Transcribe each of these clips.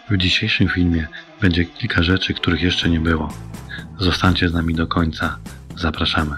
W dzisiejszym filmie będzie kilka rzeczy, których jeszcze nie było. Zostańcie z nami do końca. Zapraszamy.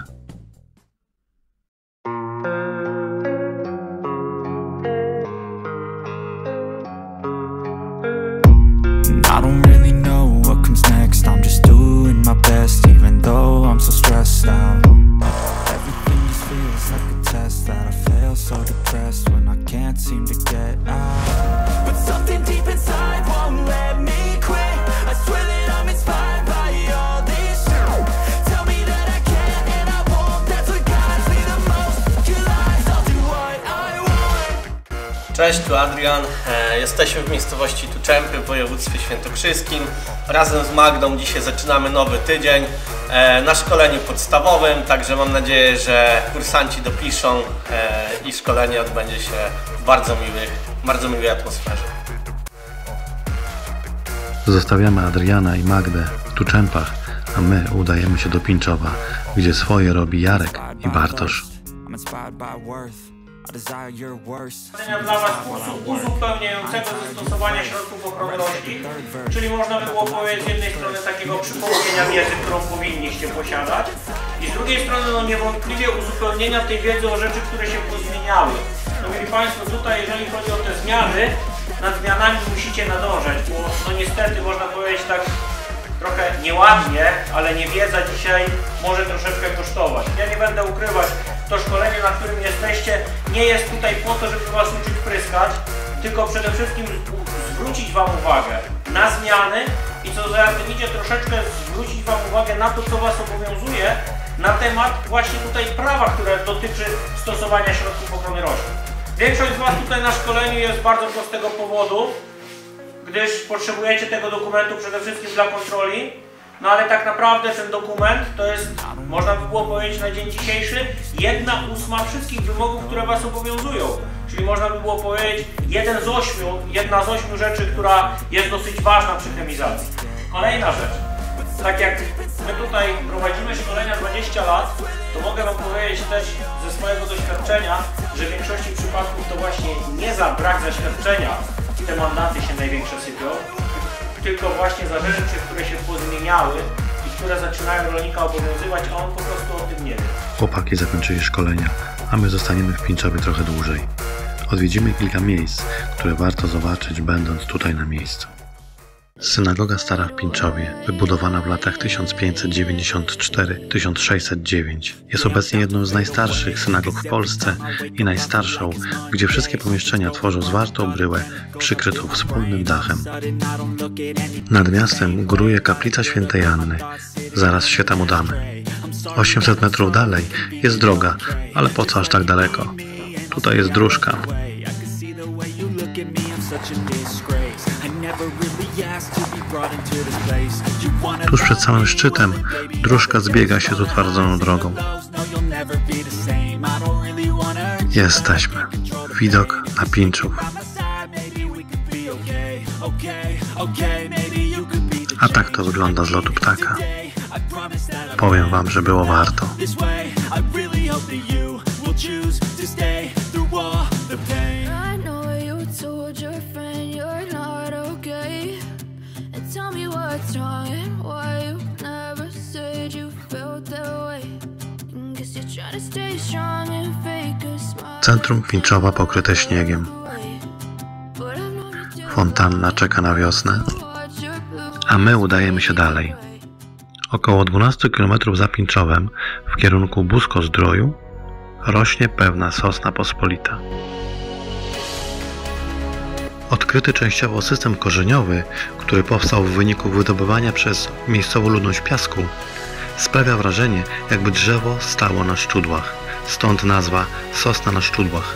I don't really know what comes next. I'm just doing my best, even though I'm so stressed out. Everything just feels like a test that I fail, so depressed when I can't seem to get out. But something deep inside won't let me quit. I swear that I'm inspired by all this shit. Tell me that I can and I won't. That's what guides me the most. Your lies, I'll do what I want. Cześć, tu Adrian. Jesteśmy w miejscowości Tuczępy w województwie świętokrzyskim. Razem z Magdą dzisiaj zaczynamy nowy tydzień na szkoleniu podstawowym, także mam nadzieję, że kursanci dopiszą i szkolenie odbędzie się w bardzo miłej atmosferze. Zostawiamy Adriana i Magdę w Tuczępach, a my udajemy się do Pińczowa, gdzie swoje robi Jarek i Bartosz. Dla Was kursu uzupełniającego zastosowania środków ochrony roślin, czyli można by było powiedzieć z jednej strony takiego przypomnienia wiedzy, którą powinniście posiadać, i z drugiej strony niewątpliwie uzupełnienia tej wiedzy o rzeczy, które się pozmieniały. No mieli Państwo, tutaj jeżeli chodzi o te zmiany, nad zmianami musicie nadążać, bo niestety można powiedzieć tak trochę nieładnie, ale niewiedza dzisiaj może troszeczkę kosztować. Ja nie będę ukrywać, to szkolenie, na którym jesteście, nie jest tutaj po to, żeby Was uczyć pryskać, tylko przede wszystkim zwrócić Wam uwagę na zmiany i co za tym idzie, troszeczkę zwrócić Wam uwagę na to, co Was obowiązuje na temat właśnie tutaj prawa, które dotyczy stosowania środków ochrony roślin. Większość z Was tutaj na szkoleniu jest z bardzo prostego powodu, gdyż potrzebujecie tego dokumentu przede wszystkim dla kontroli, no ale tak naprawdę ten dokument to jest, można by było powiedzieć na dzień dzisiejszy, 1/8 wszystkich wymogów, które Was obowiązują. Czyli można by było powiedzieć jedna z 8 rzeczy, która jest dosyć ważna przy chemizacji. Kolejna rzecz, tak jak my tutaj prowadzimy szkolenia 20 lat, to mogę Wam powiedzieć też ze swojego doświadczenia, że w większości przypadków to właśnie nie za brak zaświadczenia te mandaty się największe sypią, tylko właśnie za rzeczy, które się pozmieniały i które zaczynają rolnika obowiązywać, a on po prostu o tym nie wie. Chłopaki zakończyli szkolenia, a my zostaniemy w Pińczowie trochę dłużej. Odwiedzimy kilka miejsc, które warto zobaczyć, będąc tutaj na miejscu. Synagoga Stara w Pińczowie, wybudowana w latach 1594-1609, jest obecnie jedną z najstarszych synagog w Polsce i najstarszą, gdzie wszystkie pomieszczenia tworzą zwartą bryłę przykrytą wspólnym dachem. Nad miastem góruje kaplica świętej Anny. Zaraz się tam udamy. 800 metrów dalej jest droga, ale po co aż tak daleko? Tutaj jest dróżka. Tuż przed samym szczytem dróżka zbiega się z utwardzoną drogą. Jesteśmy. Widok na Pińczów. A tak to wygląda z lotu ptaka. Powiem Wam, że było warto. Centrum Pińczowa pokryte śniegiem. Fontanna czeka na wiosnę, a my udajemy się dalej. Około 12 km za Pińczowem, w kierunku Busko-Zdroju, rośnie pewna sosna pospolita. Odkryty częściowo system korzeniowy, który powstał w wyniku wydobywania przez miejscową ludność piasku, sprawia wrażenie, jakby drzewo stało na szczudłach. Stąd nazwa sosna na szczudłach.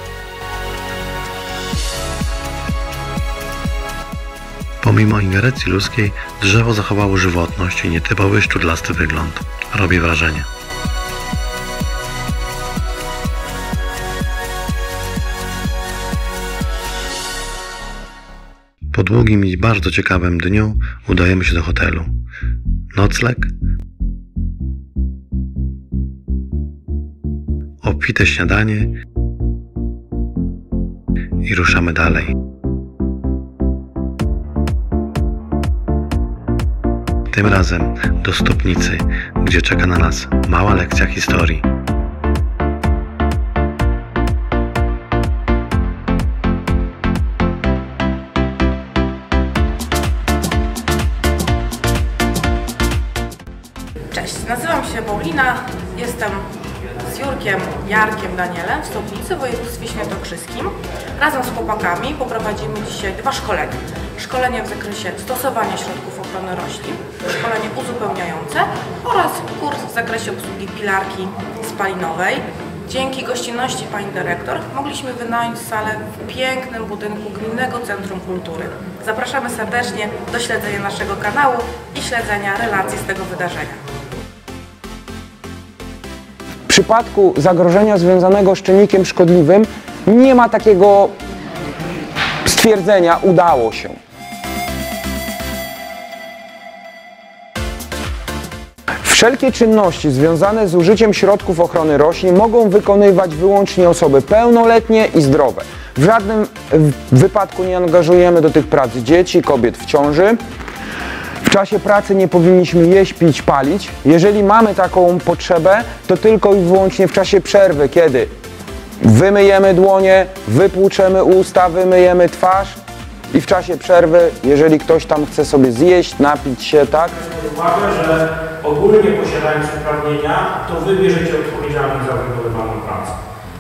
Pomimo ingerencji ludzkiej, drzewo zachowało żywotność i nietypowy szczudlasty wygląd. Robi wrażenie. Po długim i bardzo ciekawym dniu udajemy się do hotelu. Nocleg, obfite śniadanie i ruszamy dalej. Tym razem do Stopnicy, gdzie czeka na nas mała lekcja historii. Cześć, nazywam się Paulina, jestem z Jurkiem, Jarkiem, Danielem w Stopnicy w województwie świętokrzyskim. Razem z chłopakami poprowadzimy dzisiaj 2 szkolenia. Szkolenie w zakresie stosowania środków ochrony roślin, szkolenie uzupełniające oraz kurs w zakresie obsługi pilarki spalinowej. Dzięki gościnności pani dyrektor mogliśmy wynająć salę w pięknym budynku Gminnego Centrum Kultury. Zapraszamy serdecznie do śledzenia naszego kanału i śledzenia relacji z tego wydarzenia. W przypadku zagrożenia związanego z czynnikiem szkodliwym nie ma takiego stwierdzenia udało się. Wszelkie czynności związane z użyciem środków ochrony roślin mogą wykonywać wyłącznie osoby pełnoletnie i zdrowe. W żadnym wypadku nie angażujemy do tych prac dzieci, kobiet w ciąży. W czasie pracy nie powinniśmy jeść, pić, palić. Jeżeli mamy taką potrzebę, to tylko i wyłącznie w czasie przerwy, kiedy wymyjemy dłonie, wypłuczemy usta, wymyjemy twarz i w czasie przerwy, jeżeli ktoś tam chce sobie zjeść, napić się, tak? Uwagę, że ogólnie posiadając uprawnienia, to wy bierzecie odpowiedzialność za wykonywaną pracę.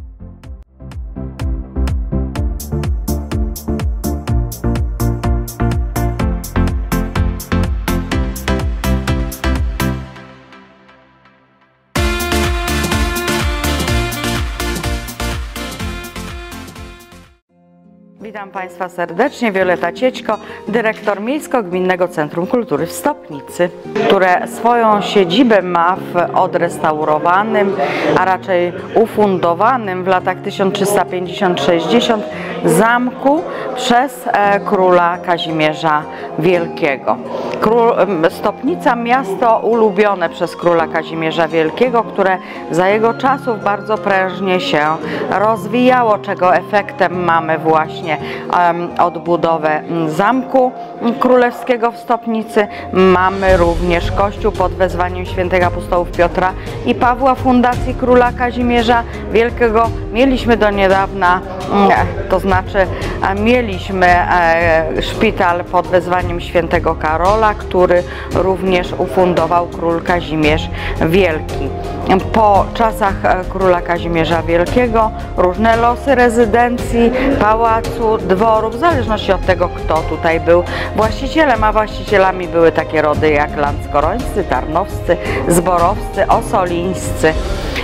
Witam Państwa serdecznie, Wioleta Ciećko, dyrektor Miejsko-Gminnego Centrum Kultury w Stopnicy, które swoją siedzibę ma w odrestaurowanym, a raczej ufundowanym w latach 1350-60 zamku przez króla Kazimierza Wielkiego. Stopnica, miasto ulubione przez króla Kazimierza Wielkiego, które za jego czasów bardzo prężnie się rozwijało, czego efektem mamy właśnie odbudowę Zamku Królewskiego w Stopnicy. Mamy również kościół pod wezwaniem świętych apostołów Piotra i Pawła, Fundacji Króla Kazimierza Wielkiego. Mieliśmy do niedawna, to znaczy mieliśmy szpital pod wezwaniem świętego Karola, który również ufundował król Kazimierz Wielki. Po czasach króla Kazimierza Wielkiego różne losy rezydencji, pałacu, dworów, w zależności od tego, kto tutaj był właścicielem, a właścicielami były takie rody jak landzkorońscy, tarnowscy, zborowscy, osolińscy.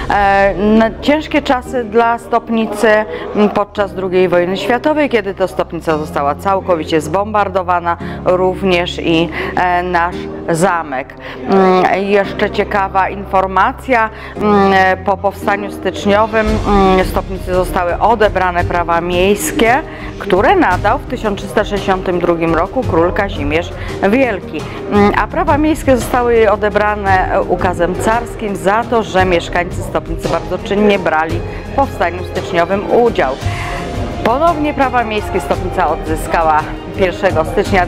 Ciężkie czasy dla Stopnicy podczas II wojny światowej, kiedy to Stopnica została całkowicie zbombardowana, również i nasz zamek. Jeszcze ciekawa informacja, po powstaniu styczniowym Stopnicy zostały odebrane prawa miejskie, które nadał w 1362 roku król Kazimierz Wielki, a prawa miejskie zostały odebrane ukazem carskim za to, że mieszkańcy Stopnicy bardzo czynnie brali w powstaniu styczniowym udział. Ponownie prawa miejskie Stopnica odzyskała 1 stycznia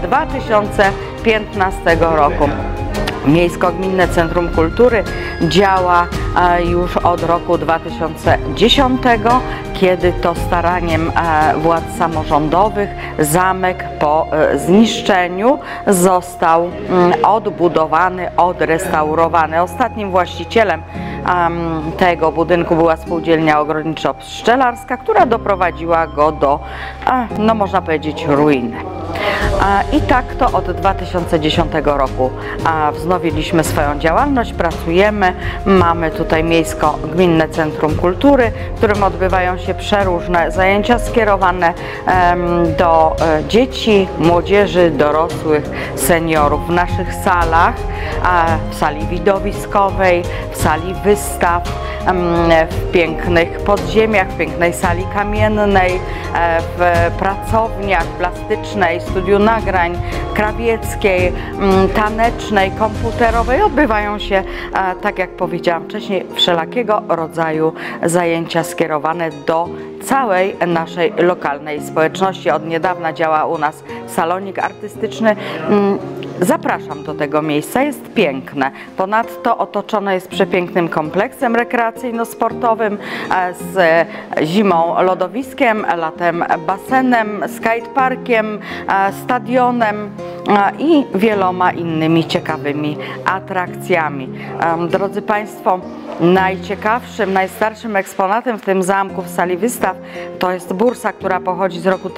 2015 roku. Miejsko-Gminne Centrum Kultury działa już od roku 2010, kiedy to staraniem władz samorządowych zamek po zniszczeniu został odbudowany, odrestaurowany. Ostatnim właścicielem tego budynku była spółdzielnia ogrodniczo-pszczelarska, która doprowadziła go do, no można powiedzieć, ruiny. I tak to od 2010 roku wznowiliśmy swoją działalność, pracujemy, mamy tutaj Miejsko-Gminne Centrum Kultury, w którym odbywają się przeróżne zajęcia skierowane do dzieci, młodzieży, dorosłych, seniorów. W naszych salach, w sali widowiskowej, w sali wystaw, w pięknych podziemiach, w pięknej sali kamiennej, w pracowniach plastycznej, studiu nagrań, krawieckiej, tanecznej, komputerowej odbywają się, tak jak powiedziałam wcześniej, wszelakiego rodzaju zajęcia skierowane do całej naszej lokalnej społeczności. Od niedawna działa u nas salonik artystyczny. Zapraszam do tego miejsca, jest piękne. Ponadto otoczone jest przepięknym kompleksem rekreacyjno-sportowym z zimą lodowiskiem, latem basenem, skateparkiem, stadionem i wieloma innymi ciekawymi atrakcjami. Drodzy Państwo, najciekawszym, najstarszym eksponatem w tym zamku w sali wystaw to jest bursa, która pochodzi z roku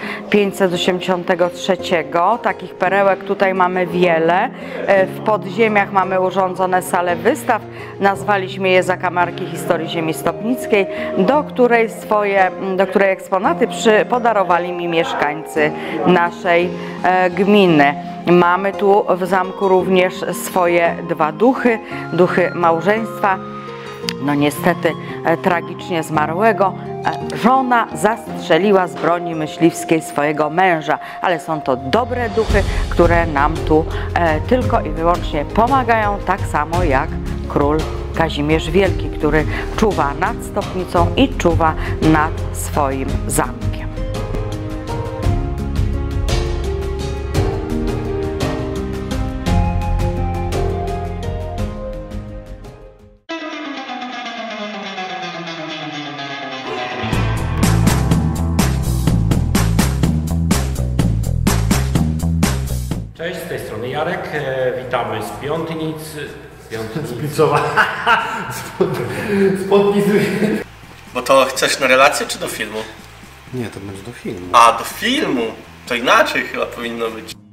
1583. Takich perełek tutaj mamy wiele. W podziemiach mamy urządzone sale wystaw. Nazwaliśmy je Zakamarki Historii Ziemi Stopnickiej, do której eksponaty podarowali mi mieszkańcy naszej gminy. Mamy tu w zamku również swoje dwa duchy, duchy małżeństwa. No niestety tragicznie zmarłego. Żona zastrzeliła z broni myśliwskiej swojego męża, ale są to dobre duchy, które nam tu tylko i wyłącznie pomagają, tak samo jak król Kazimierz Wielki, który czuwa nad Stopnicą i czuwa nad swoim zamkiem. Cześć, z tej strony Jarek, witamy z Piątnic. Bo to chcesz na relację czy do filmu? Nie, to będzie do filmu. A, do filmu! To inaczej chyba powinno być.